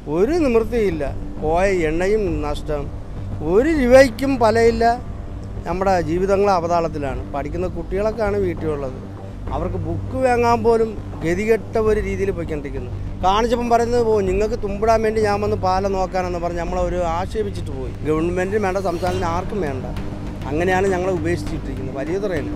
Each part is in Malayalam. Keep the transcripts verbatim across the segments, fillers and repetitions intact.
ഒരു നിവൃത്തിയില്ല. പോയ എണ്ണയും നഷ്ടം, ഒരു രൂപയ്ക്കും ഫലമില്ല. നമ്മുടെ ജീവിതങ്ങൾ അവതാളത്തിലാണ്. പഠിക്കുന്ന കുട്ടികളൊക്കെയാണ് വീട്ടിലുള്ളത്. അവർക്ക് ബുക്ക് വാങ്ങാൻ പോലും ഗതികെട്ട ഒരു രീതിയിൽ പോയിക്കൊണ്ടിരിക്കുന്നു. കാണിച്ചപ്പം പറയുന്നത് പോകും, നിങ്ങൾക്ക് തുമ്പിടാൻ വേണ്ടി ഞാൻ വന്ന് പാലം നോക്കാനെന്ന് പറഞ്ഞ് നമ്മളൊരു ആക്ഷേപിച്ചിട്ട് പോയി. ഗവൺമെൻറ്റിന് വേണ്ട, സംസ്ഥാനത്തിന് ആർക്കും വേണ്ട. അങ്ങനെയാണ് ഞങ്ങളെ ഉപേക്ഷിച്ചിട്ടിരിക്കുന്നത്. വലിയ തുറയില്ല.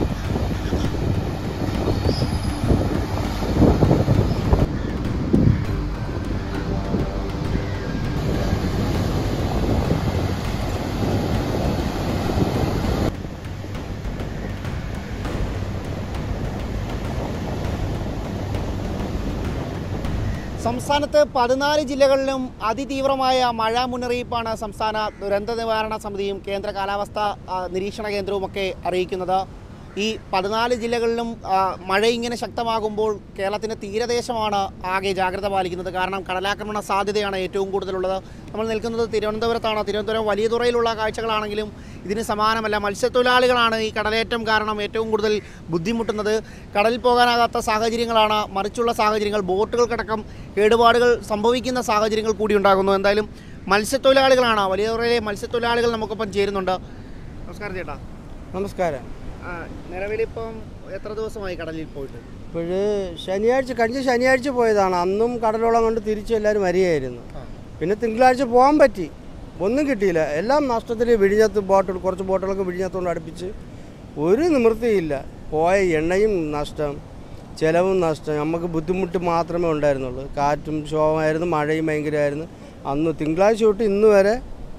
സംസ്ഥാനത്ത് പതിനാല് ജില്ലകളിലും അതിതീവ്രമായ മഴ മുന്നറിയിപ്പാണ് സംസ്ഥാന ദുരന്ത നിവാരണ സമിതിയും കേന്ദ്ര കാലാവസ്ഥാ നിരീക്ഷണ കേന്ദ്രവുമൊക്കെ അറിയിക്കുന്നത്. ഈ പതിനാല് ജില്ലകളിലും മഴ ഇങ്ങനെ ശക്തമാകുമ്പോൾ കേരളത്തിൻ്റെ തീരദേശമാണ് ആകെ ജാഗ്രത പാലിക്കുന്നത്. കാരണം കടലാക്രമണ സാധ്യതയാണ് ഏറ്റവും കൂടുതലുള്ളത്. നമ്മൾ നിൽക്കുന്നത് തിരുവനന്തപുരത്താണ്. തിരുവനന്തപുരം വലിയ തുറയിലുള്ള കാഴ്ചകളാണെങ്കിലും ഇതിന് സമാനമല്ല. മത്സ്യത്തൊഴിലാളികളാണ് ഈ കടലേറ്റം കാരണം ഏറ്റവും കൂടുതൽ ബുദ്ധിമുട്ടുന്നത്. കടലിൽ പോകാനാകാത്ത സാഹചര്യങ്ങളാണ്, മറിച്ചുള്ള സാഹചര്യങ്ങൾ, ബോട്ടുകൾക്കടക്കം കേടുപാടുകൾ സംഭവിക്കുന്ന സാഹചര്യങ്ങൾ കൂടി ഉണ്ടാകുന്നു. എന്തായാലും മത്സ്യത്തൊഴിലാളികളാണ്, വലിയ തുറയിലെ മത്സ്യത്തൊഴിലാളികൾ നമുക്കൊപ്പം ചേരുന്നുണ്ട്. നമസ്കാരം ചേട്ടാ. നമസ്കാരം. നിലവിലിപ്പം എത്ര ദിവസമായി കടലിൽ പോയിട്ട്? ഇപ്പോഴ് ശനിയാഴ്ച, കഴിഞ്ഞ ശനിയാഴ്ച പോയതാണ്. അന്നും കടലോളം കൊണ്ട് തിരിച്ച് എല്ലാവരും വരികയായിരുന്നു. പിന്നെ തിങ്കളാഴ്ച പോകാൻ പറ്റി, ഒന്നും കിട്ടിയില്ല. എല്ലാം നഷ്ടത്തിൽ. വിഴിഞ്ഞത്ത് ബോട്ടുകൾ, കുറച്ച് ബോട്ടുകളൊക്കെ വിഴിഞ്ഞത്തുകൊണ്ട് അടുപ്പിച്ച് ഒരു നിവൃത്തിയില്ല. പോയ എണ്ണയും നഷ്ടം, ചിലവും നഷ്ടം. നമുക്ക് ബുദ്ധിമുട്ട് മാത്രമേ ഉണ്ടായിരുന്നുള്ളൂ. കാറ്റും ശോഭമായിരുന്നു, മഴയും ഭയങ്കരമായിരുന്നു. അന്ന് തിങ്കളാഴ്ച തൊട്ട് ഇന്ന് വരെ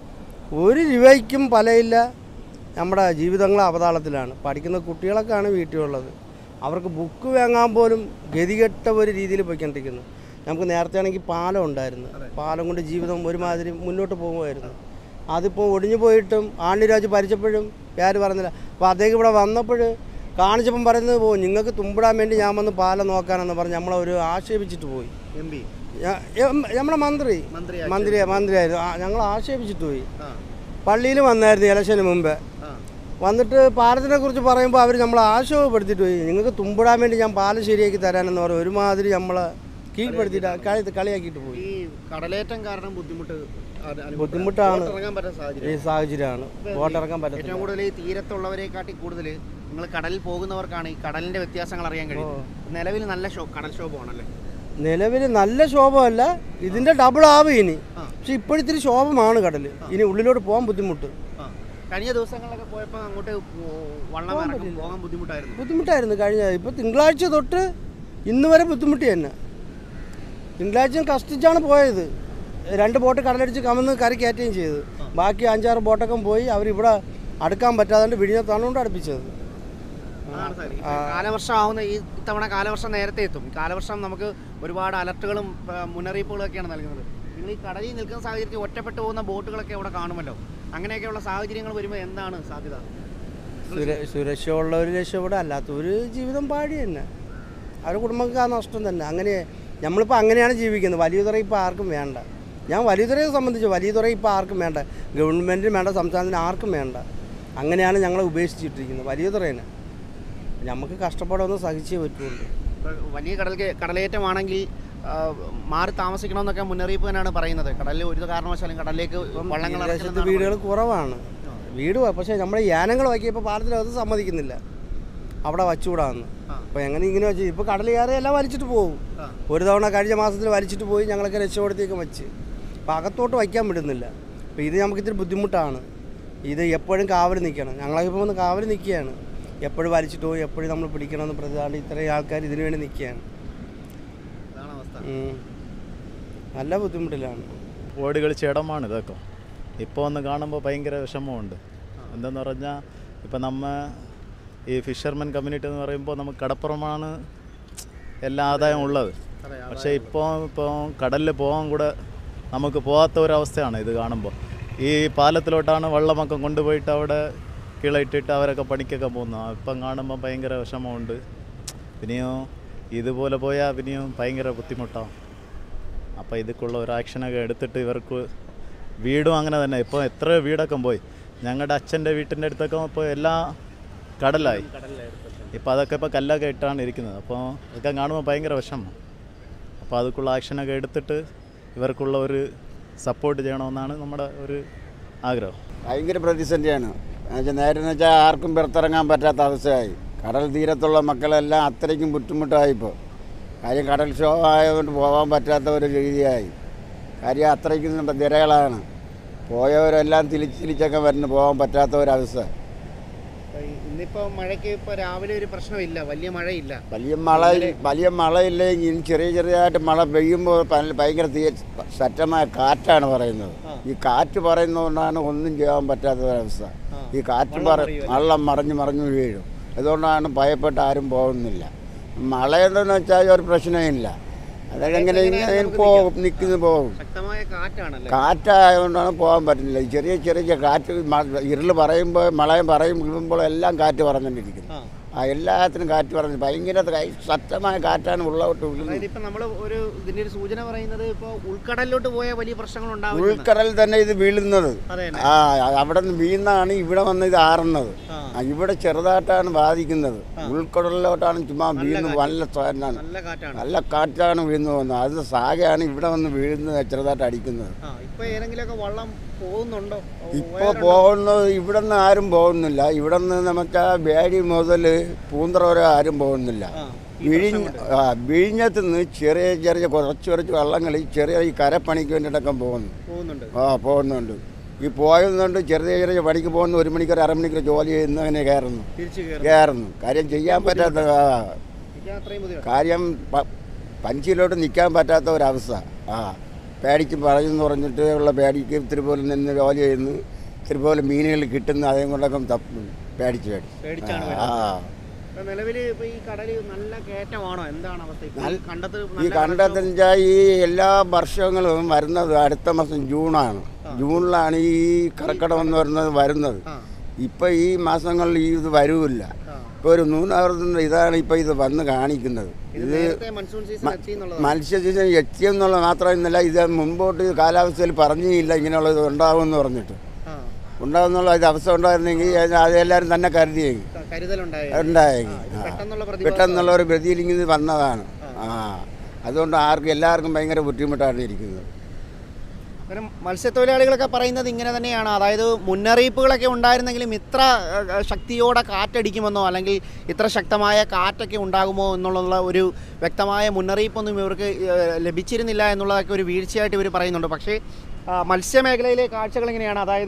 ഒരു രൂപയ്ക്കും ഫലമില്ല. നമ്മുടെ ജീവിതങ്ങൾ അവതാളത്തിലാണ്. പഠിക്കുന്ന കുട്ടികളൊക്കെയാണ് വീട്ടിലുള്ളത്. അവർക്ക് ബുക്ക് വാങ്ങാൻ പോലും ഗതികെട്ട ഒരു രീതിയിൽ പോയിക്കൊണ്ടിരിക്കുന്നു. നമുക്ക് നേരത്തെ ആണെങ്കിൽ പാലം ഉണ്ടായിരുന്നു. പാലം കൊണ്ട് ജീവിതം ഒരുമാതിരി മുന്നോട്ട് പോകുമായിരുന്നു. അതിപ്പോൾ ഒടിഞ്ഞു പോയിട്ടും ആണ്ടിരാജ് ഭരിച്ചപ്പോഴും പേര് പറഞ്ഞില്ല. അപ്പോൾ അദ്ദേഹം ഇവിടെ വന്നപ്പോൾ കാണിച്ചപ്പം പറയുന്നത് പോകും, നിങ്ങൾക്ക് തുമ്പിടാൻ വേണ്ടി ഞാൻ വന്ന് പാലം നോക്കാനെന്ന് പറഞ്ഞ് നമ്മളൊരു ആക്ഷേപിച്ചിട്ട് പോയി. എം പി നമ്മുടെ മന്ത്രി മന്ത്രി മന്ത്രിയായിരുന്നു. ഞങ്ങൾ ആക്ഷേപിച്ചിട്ട് പോയി. പള്ളിയിൽ വന്നായിരുന്നു ഇലക്ഷന് മുമ്പേ. വന്നിട്ട് പാലത്തിനെ കുറിച്ച് പറയുമ്പോൾ അവർ നമ്മളെ ആശയപ്പെടുത്തിയിട്ട് പോയി. നിങ്ങൾക്ക് തുമ്പിടാൻ വേണ്ടി ഞാൻ പാലം ശരിയാക്കി തരാനെന്ന് പറയും. ഒരുമാതിരി നമ്മളെ കീഴ്പ്പെടുത്തിയിട്ട് കളി കളിയാക്കിയിട്ട് പോയി. ഈ കടലേറ്റം കാരണം ബുദ്ധിമുട്ട് ബുദ്ധിമുട്ടാണ് ഈ സാഹചര്യമാണ്. ബോട്ട് ഇറക്കാൻ പറ്റും. ഏറ്റവും കൂടുതൽ ഈ തീരത്തുള്ളവരെക്കാട്ടി കൂടുതൽ നിങ്ങൾ കടലിൽ പോകുന്നവർക്കാണ് ഈ കടലിന്റെ വ്യത്യാസങ്ങൾ അറിയാൻ കഴിയും. നിലവിൽ നല്ല ഷോ കടൽ ശോഭമാണല്ലേ? നിലവിൽ നല്ല ശോഭമല്ല, ഇതിന്റെ ഡബിൾ ആവും ഇനി. പക്ഷെ ഇപ്പോഴത്തിരി ശോഭമാണ് കടൽ. ഇനി ഉള്ളിലോട്ട് പോകാൻ ബുദ്ധിമുട്ട്. കഴിഞ്ഞ ദിവസങ്ങളിലൊക്കെ പോയപ്പോൾ അങ്ങോട്ട് വള്ളം പോകാൻ ബുദ്ധിമുട്ടായിരുന്നു ബുദ്ധിമുട്ടായിരുന്നു കഴിഞ്ഞ. ഇപ്പോൾ തിങ്കളാഴ്ച തൊട്ട് ഇന്ന് വരെ ബുദ്ധിമുട്ടി തന്നെ. തിങ്കളാഴ്ച കഷ്ടിച്ചാണ് പോയത്. രണ്ട് ബോട്ട് കടലടിച്ച് കമന്ന് കര കയറ്റുകയും ചെയ്തു. ബാക്കി അഞ്ചാറ് ബോട്ടൊക്കെ പോയി അവരിവിടെ അടുക്കാൻ പറ്റാതെ വിഴിഞ്ഞത്താണ് കൊണ്ട് അടുപ്പിച്ചത്. കാലവർഷം ആവുന്ന ഈ ഇത്തവണ കാലവർഷം നേരത്തെ എത്തും. കാലവർഷം നമുക്ക് ഒരുപാട് അലർട്ടുകളും മുന്നറിയിപ്പുകളും ഒക്കെയാണ് നൽകുന്നത്. നിങ്ങൾ ഈ കടലിൽ നിൽക്കുന്ന സാഹചര്യത്തിൽ ഒറ്റപ്പെട്ടു പോകുന്ന ബോട്ടുകളൊക്കെ ഇവിടെ കാണുമല്ലോ. അങ്ങനെയൊക്കെയുള്ള സാഹചര്യങ്ങൾ വരുമ്പോൾ എന്താണ് സാധ്യത? സുരക്ഷയുള്ളവർ രക്ഷപ്പെടുക, അല്ലാത്തവർ ജീവിതം പാടി തന്നെ. അവരുടെ കുടുംബങ്ങൾക്ക് ആ നഷ്ടം തന്നെ. അങ്ങനെ നമ്മളിപ്പോൾ അങ്ങനെയാണ് ജീവിക്കുന്നത്. വലിയ തുറ ഇപ്പോൾ ആർക്കും വേണ്ട. ഞാൻ വലിയ തുറയെ സംബന്ധിച്ച് വലിയ തുറ ഇപ്പോൾ ആർക്കും വേണ്ട. ഗവൺമെൻറ്റിന് വേണ്ട, സംസ്ഥാനത്തിന് ആർക്കും വേണ്ട. അങ്ങനെയാണ് ഞങ്ങളെ ഉപേക്ഷിച്ചിട്ടിരിക്കുന്നത്. വലിയ തുറേനെ നമുക്ക് കഷ്ടപ്പാടൊന്നും സഹിച്ചേ പറ്റുള്ളൂ. വലിയ കടൽ കടലേറ്റമാണെങ്കിൽ മാറി താമസിക്കണമെന്നൊക്കെ മുന്നറിയിപ്പ് തന്നെയാണ് പറയുന്നത്. കടലിൽ ഒരു കാരണവശാലും കടലിലേക്ക് വള്ളങ്ങൾ വീടുകൾ കുറവാണ്. വീട് പക്ഷേ നമ്മുടെ യാനങ്ങൾ വയ്ക്കിയപ്പോൾ പാലത്തിൽ അത് സമ്മതിക്കുന്നില്ല, അവിടെ വച്ചുകൂടാന്ന്. അപ്പോൾ എങ്ങനെ ഇങ്ങനെ വെച്ച് ഇപ്പോൾ കടൽ കയറി എല്ലാം വലിച്ചിട്ട് പോകും. ഒരു തവണ കഴിഞ്ഞ മാസത്തിൽ വലിച്ചിട്ട് പോയി ഞങ്ങളൊക്കെ രക്ഷപ്പെടുത്തിയൊക്കെ വെച്ച്. അപ്പോൾ അകത്തോട്ട് വയ്ക്കാൻ വിടുന്നില്ല. അപ്പോൾ ഇത് നമുക്ക് ഇത്തിരി ബുദ്ധിമുട്ടാണ്. ഇത് എപ്പോഴും കാവൽ നിൽക്കണം. ഞങ്ങളൊക്കെ ഇപ്പോൾ വന്ന് കാവൽ നിൽക്കുകയാണ്. എപ്പോഴും വലിച്ചിട്ട് പോയി എപ്പോഴും നമ്മൾ പിടിക്കണമെന്ന് പ്രതികാണ്ട് ഇത്രയും ആൾക്കാർ ഇതിനു വേണ്ടി നിൽക്കുകയാണ്. നല്ല ബുദ്ധിമുട്ടിലാണ്. ഓടി കളിച്ച് ഇടമാണ് ഇതൊക്കെ. ഇപ്പോൾ ഒന്ന് കാണുമ്പോൾ ഭയങ്കര വിഷമമുണ്ട്. എന്തെന്ന് പറഞ്ഞാൽ ഇപ്പം നമ്മ ഈ ഫിഷർമെൻ കമ്മ്യൂണിറ്റി എന്ന് പറയുമ്പോൾ നമുക്ക് കടപ്പുറമാണ് എല്ലാ ആദായം ഉള്ളത്. പക്ഷേ ഇപ്പോൾ ഇപ്പോൾ കടലിൽ പോകാൻ കൂടെ നമുക്ക് പോകാത്ത ഒരവസ്ഥയാണ് ഇത് കാണുമ്പോൾ. ഈ പാലത്തിലോട്ടാണ് വെള്ളമൊക്കെ കൊണ്ടുപോയിട്ട് അവിടെ കിളയിട്ടിട്ട് അവരൊക്കെ പണിക്കൊക്കെ പോകുന്നത്. ഇപ്പം കാണുമ്പോൾ ഭയങ്കര വിഷമമുണ്ട്. പിന്നെയോ ഇതുപോലെ പോയാൽ പിന്നെയും ഭയങ്കര ബുദ്ധിമുട്ടാണ്. അപ്പോൾ ഇതൊക്കെയുള്ള ഒരു ആക്ഷനൊക്കെ എടുത്തിട്ട് ഇവർക്ക് വീടും അങ്ങനെ തന്നെ. ഇപ്പോൾ എത്ര വീടൊക്കെ പോയി. ഞങ്ങളുടെ അച്ഛൻ്റെ വീട്ടിൻ്റെ അടുത്തൊക്കെ ഇപ്പോൾ എല്ലാ കടലായി. ഇപ്പോൾ അതൊക്കെ ഇപ്പോൾ കല്ലൊക്കെ ഇട്ടാണ് ഇരിക്കുന്നത്. അപ്പോൾ ഇതൊക്കെ കാണുമ്പോൾ ഭയങ്കര വിഷമം. അപ്പോൾ അതൊക്കെയുള്ള ആക്ഷനൊക്കെ എടുത്തിട്ട് ഇവർക്കുള്ള ഒരു സപ്പോർട്ട് ചെയ്യണമെന്നാണ് നമ്മുടെ ഒരു ആഗ്രഹം. ഭയങ്കര പ്രതിസന്ധിയാണ്. എന്നുവെച്ചാൽ നേരെന്ന് വെച്ചാൽ ആർക്കും പുറത്തിറങ്ങാൻ പറ്റാത്ത അവസ്ഥയായി. കടൽ തീരത്തുള്ള മക്കളെല്ലാം അത്രയ്ക്കും ബുദ്ധിമുട്ടായിപ്പോൾ. കാര്യം കടൽ ക്ഷോഭം ആയതുകൊണ്ട് പോകാൻ പറ്റാത്ത ഒരു രീതിയായി. കാര്യം അത്രയ്ക്കും തിരകളാണ്. പോയവരെല്ലാം തിരിച്ച് തിരിച്ചൊക്കെ വരുന്നു, പോകാൻ പറ്റാത്ത ഒരവസ്ഥ. ഇന്നിപ്പോൾ മഴയ്ക്ക് ഇപ്പോൾ രാവിലെ ഒരു പ്രശ്നമില്ല, വലിയ മഴയില്ല. വലിയ മഴ വലിയ മഴയില്ലെങ്കിൽ ചെറിയ ചെറിയതായിട്ട് മഴ പെയ്യുമ്പോൾ ഭയങ്കര തീ ശക്തമായ കാറ്റാണ് പറയുന്നത്. ഈ കാറ്റ് പറയുന്നതുകൊണ്ടാണ് ഒന്നും ചെയ്യാൻ പറ്റാത്ത ഒരവസ്ഥ. ഈ കാറ്റ് പറ വെള്ളം മറിഞ്ഞ് മറിഞ്ഞു വീഴും. അതുകൊണ്ടാണ് ഭയപ്പെട്ട് ആരും പോകുന്നില്ല. മഴ എന്തെന്ന് വെച്ചാൽ ഒരു പ്രശ്നമില്ല. അതെങ്ങനെ ഇങ്ങനെ പോകും, നിൽക്കുന്നു പോകും. കാറ്റായതുകൊണ്ടാണ് പോകാൻ പറ്റുന്നില്ല. ചെറിയ ചെറിയ കാറ്റ് ഇരുള് പറയുമ്പോൾ മഴയും പറയും വീഴുമ്പോൾ എല്ലാം കാറ്റ് പറഞ്ഞുകൊണ്ടിരിക്കുന്നു. ആ എല്ലാത്തിനും കാറ്റ് പറഞ്ഞു ഭയങ്കര ശക്തമായ കാറ്റാണ് ഉള്ളോട്ട് വീഴുന്നത്. ഇപ്പം നമ്മൾ ഒരു ഇതിൻ്റെ ഒരു സൂചന പറയുന്നത് ഇപ്പോൾ ഉൾക്കടലിലോട്ട് പോയ വലിയ പ്രശ്നങ്ങൾ ഉണ്ടാവും. ഉൾക്കടൽ തന്നെ ഇത് വീഴുന്നത്. ആ അവിടെ നിന്ന് വീണാണ് ഇവിടെ വന്ന് ഇത് ആറുന്നത്. ഇവിടെ ചെറുതായിട്ടാണ് ബാധിക്കുന്നത്. ഉൾക്കടലിലോട്ടാണ് ചുമ്മാ വീഴുന്നത്. നല്ല നല്ല കാറ്റാണ് വീഴുന്നു പോകുന്നത്. അത് സാഗയാണ് ഇവിടെ വന്ന് വീഴുന്നത്, ചെറുതായിട്ട് അടിക്കുന്നത്. ഇപ്പോൾ പോകുന്നത് ഇവിടെ നിന്ന് ആരും പോകുന്നില്ല. ഇവിടെ നിന്ന് നമുക്ക് ബേടി മുതൽ പൂന്തറ വരെ ആരും പോകുന്നില്ല. വിഴിഞ്ഞ ആ വിഴിഞ്ഞത്ത് നിന്ന് ചെറിയ ചെറിയ കുറച്ച് കുറച്ച് വള്ളങ്ങളിൽ ചെറിയ ഈ കരപ്പണിക്ക് വേണ്ടിയിട്ടൊക്കെ പോകുന്നു. ആ പോകുന്നുണ്ട്. ഈ പോയതുകൊണ്ട് ചെറിയ ചെറിയ പണിക്ക് പോകുന്ന ഒരു മണിക്കൂർ അരമണിക്കൂർ ജോലി ചെയ്യുന്ന അങ്ങനെ കയറുന്നു കയറുന്നു കാര്യം ചെയ്യാൻ പറ്റാത്ത കാര്യം പഞ്ചിയിലോട്ട് നിൽക്കാൻ പറ്റാത്ത ഒരവസ്ഥ. ആ പേടിക്ക് പറയുമെന്ന് പറഞ്ഞിട്ട് ഉള്ള പേടിക്ക് ഇത്തിരി പോലെ നിന്ന് ജോലി ചെയ്യുന്നു, ഇത്തിരി പോലെ മീനുകൾ കിട്ടുന്നു. അതേ കൊണ്ടൊക്കെ തപ്പും പേടിച്ച് പേടിച്ച്. ആ ഈ കണ്ടത്തിൽ ഈ എല്ലാ വർഷങ്ങളും വരുന്നത് അടുത്ത മാസം ജൂണാണ്. ജൂണിലാണ് ഈ കർക്കിടകം എന്ന് പറയുന്നത് വരുന്നത്. ഇപ്പം ഈ മാസങ്ങളിൽ ഈ ഇത് വരൂല്ല. ഇപ്പോൾ ഒരു മൂന്നാമത് ഇതാണ് ഇപ്പോൾ ഇത് വന്ന് കാണിക്കുന്നത്. ഇത് മത്സ്യ സീസൺ എത്തിയെന്നുള്ള മാത്രമല്ല, ഇത് മുമ്പോട്ട് കാലാവസ്ഥയിൽ പറഞ്ഞില്ല ഇങ്ങനെയുള്ളത് ഉണ്ടാകുമെന്ന് പറഞ്ഞിട്ട്. ഉണ്ടാകുന്നുള്ള ഇത് അവസ്ഥ ഉണ്ടായിരുന്നെങ്കിൽ അതെല്ലാവരും തന്നെ കരുതിയെങ്കിൽ ഉണ്ടായെങ്കിൽ പെട്ടെന്നുള്ള ഒരു ഗതിയിൽ ഇങ്ങനെ വന്നതാണ്. ആ അതുകൊണ്ട് ആർക്കും എല്ലാവർക്കും ഭയങ്കര ബുദ്ധിമുട്ടാണ് ഇരിക്കുന്നത്. മത്സ്യത്തൊഴിലാളികളൊക്കെ പറയുന്നത് ഇങ്ങനെ തന്നെയാണ്. അതായത് മുന്നറിയിപ്പുകളൊക്കെ ഉണ്ടായിരുന്നെങ്കിലും ഇത്ര ശക്തിയോടെ കാറ്റടിക്കുമെന്നോ അല്ലെങ്കിൽ ഇത്ര ശക്തമായ കാറ്റൊക്കെ ഉണ്ടാകുമോ എന്നുള്ള ഒരു വ്യക്തമായ മുന്നറിയിപ്പൊന്നും ഇവർക്ക് ലഭിച്ചിരുന്നില്ല എന്നുള്ളതൊക്കെ ഒരു വീഴ്ചയായിട്ട് ഇവർ പറയുന്നുണ്ട്. പക്ഷേ മത്സ്യമേഖലയിലെ കാഴ്ചകൾ എങ്ങനെയാണ്? അതായത്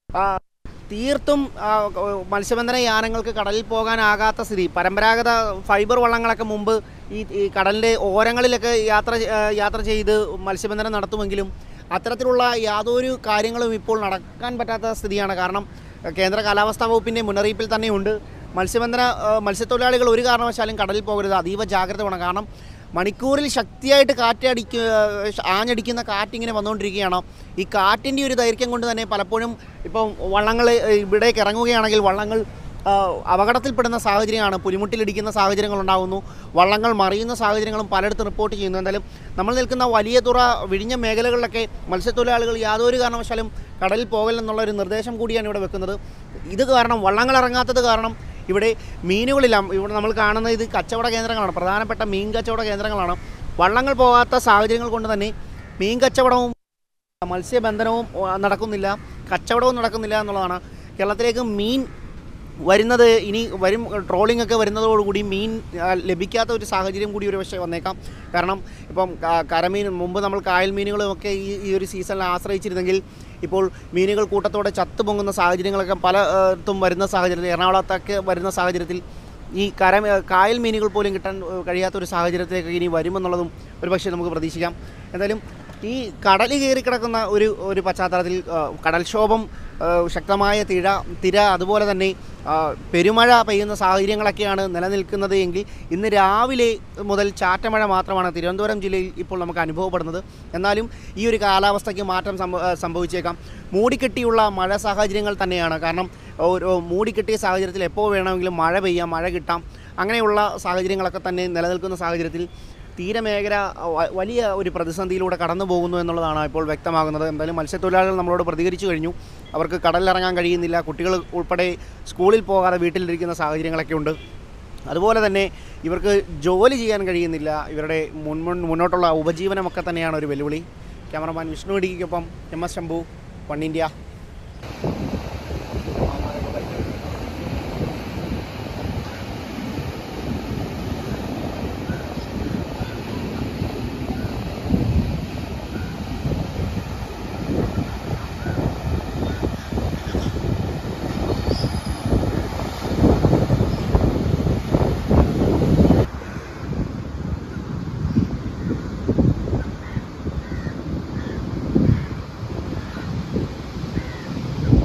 തീർത്തും മത്സ്യബന്ധന യാനങ്ങൾക്ക് കടലിൽ പോകാനാകാത്ത സ്ഥിതി. പരമ്പരാഗത ഫൈബർ വള്ളങ്ങളൊക്കെ മുമ്പ് ഈ ഈ കടലിൻ്റെ ഓരങ്ങളിലൊക്കെ യാത്ര യാത്ര ചെയ്ത് മത്സ്യബന്ധനം നടത്തുമെങ്കിലും അത്തരത്തിലുള്ള യാതൊരു കാര്യങ്ങളും ഇപ്പോൾ നടക്കാൻ പറ്റാത്ത സ്ഥിതിയാണ്. കാരണം കേന്ദ്ര കാലാവസ്ഥാ വകുപ്പിൻ്റെ മുന്നറിയിപ്പിൽ തന്നെയുണ്ട് മത്സ്യബന്ധന മത്സ്യത്തൊഴിലാളികൾ ഒരു കാരണവശാലും കടലിൽ പോകരുത്, അതീവ ജാഗ്രത വേണം. കാരണം മണിക്കൂറിൽ ശക്തിയായിട്ട് കാറ്റടിക്കുക ആഞ്ഞടിക്കുന്ന കാറ്റിങ്ങനെ വന്നുകൊണ്ടിരിക്കുകയാണ്. ഈ കാറ്റിൻ്റെ ഒരു ദൈർഘ്യം കൊണ്ട് തന്നെ പലപ്പോഴും ഇപ്പം വള്ളങ്ങൾ ഇവിടേക്ക് ഇറങ്ങുകയാണെങ്കിൽ വള്ളങ്ങൾ അപകടത്തിൽപ്പെടുന്ന സാഹചര്യമാണ്. പുലിമുട്ടിലിടിക്കുന്ന സാഹചര്യങ്ങളുണ്ടാകുന്നു, വള്ളങ്ങൾ മറിയുന്ന സാഹചര്യങ്ങളും പലയിടത്തും റിപ്പോർട്ട് ചെയ്യുന്നു. എന്തായാലും നമ്മൾ നിൽക്കുന്ന വലിയ തുറ വിഴിഞ്ഞ മേഖലകളിലൊക്കെ മത്സ്യത്തൊഴിലാളികൾ യാതൊരു കാരണവശാലും കടലിൽ പോകലെന്നുള്ളൊരു നിർദ്ദേശം കൂടിയാണ് ഇവിടെ വെക്കുന്നത്. ഇത് കാരണം വള്ളങ്ങൾ ഇറങ്ങാത്തത് കാരണം ഇവിടെ മീനുകളില്ല. ഇവിടെ നമ്മൾ കാണുന്ന ഇത് കച്ചവട കേന്ദ്രങ്ങളാണ്, പ്രധാനപ്പെട്ട മീൻ കച്ചവട കേന്ദ്രങ്ങളാണ്. വള്ളങ്ങൾ പോകാത്ത സാഹചര്യങ്ങൾ കൊണ്ട് തന്നെ മീൻ കച്ചവടവും മത്സ്യബന്ധനവും നടക്കുന്നില്ല, കച്ചവടവും നടക്കുന്നില്ല എന്നുള്ളതാണ്. കേരളത്തിലേക്ക് മീൻ വരുന്നത് ഇനി വരും ട്രോളിംഗ് ഒക്കെ വരുന്നതോടുകൂടി മീൻ ലഭിക്കാത്ത ഒരു സാഹചര്യം കൂടി ഒരു പക്ഷേ വന്നേക്കാം. കാരണം ഇപ്പം കരമീൻ മുമ്പ് നമ്മൾ കായൽ മീനുകളുമൊക്കെ ഈ ഈ ഒരു സീസണിൽ ആശ്രയിച്ചിരുന്നെങ്കിൽ ഇപ്പോൾ മീനുകൾ കൂട്ടത്തോടെ ചത്തുപൊങ്ങുന്ന സാഹചര്യങ്ങളൊക്കെ പലയിടത്തും വരുന്ന സാഹചര്യത്തിൽ, എറണാകുളത്തൊക്കെ വരുന്ന സാഹചര്യത്തിൽ ഈ കര കായൽ മീനുകൾ പോലും കിട്ടാൻ കഴിയാത്തൊരു സാഹചര്യത്തിലേക്ക് ഇനി വരുമെന്നുള്ളതും ഒരു പക്ഷേ നമുക്ക് പ്രതീക്ഷിക്കാം. എന്തായാലും ഈ കടൽ കയറി കിടക്കുന്ന ഒരു ഒരു പശ്ചാത്തലത്തിൽ കടൽക്ഷോഭം ശക്തമായ തിര തിര അതുപോലെ തന്നെ പെരുമഴ പെയ്യുന്ന സാഹചര്യങ്ങളൊക്കെയാണ് നിലനിൽക്കുന്നത് എങ്കിൽ ഇന്ന് രാവിലെ മുതൽ ചാറ്റമഴ മാത്രമാണ് തിരുവനന്തപുരം ജില്ലയിൽ ഇപ്പോൾ നമുക്ക് അനുഭവപ്പെടുന്നത്. എന്നാലും ഈ ഒരു കാലാവസ്ഥയ്ക്ക് മാറ്റം സംഭവിച്ചേക്കാം. മൂടിക്കെട്ടിയുള്ള മഴ സാഹചര്യങ്ങൾ തന്നെയാണ്. കാരണം ഒരു മൂടിക്കെട്ടിയ സാഹചര്യത്തിൽ എപ്പോൾ വേണമെങ്കിലും മഴ പെയ്യാം, മഴ കിട്ടാം. അങ്ങനെയുള്ള സാഹചര്യങ്ങളൊക്കെ തന്നെ നിലനിൽക്കുന്ന സാഹചര്യത്തിൽ തീരമേഖല വലിയ ഒരു പ്രതിസന്ധിയിലൂടെ കടന്നു പോകുന്നു എന്നുള്ളതാണ് ഇപ്പോൾ വ്യക്തമാകുന്നത്. എന്തായാലും മത്സ്യത്തൊഴിലാളികൾ നമ്മളോട് പ്രതികരിച്ചു കഴിഞ്ഞു. അവർക്ക് കടലിലിറങ്ങാൻ കഴിയുന്നില്ല, കുട്ടികൾ ഉൾപ്പെടെ സ്കൂളിൽ പോകാതെ വീട്ടിലിരിക്കുന്ന സാഹചര്യങ്ങളൊക്കെ ഉണ്ട്. അതുപോലെ തന്നെ ഇവർക്ക് ജോലി ചെയ്യാൻ കഴിയുന്നില്ല. ഇവരുടെ മുൻ മുന്നോട്ടുള്ള ഉപജീവനമൊക്കെ തന്നെയാണ് ഒരു വെല്ലുവിളി. ക്യാമറമാൻ വിഷ്ണു ഇടിക്കൊപ്പം M S Shambhu one India.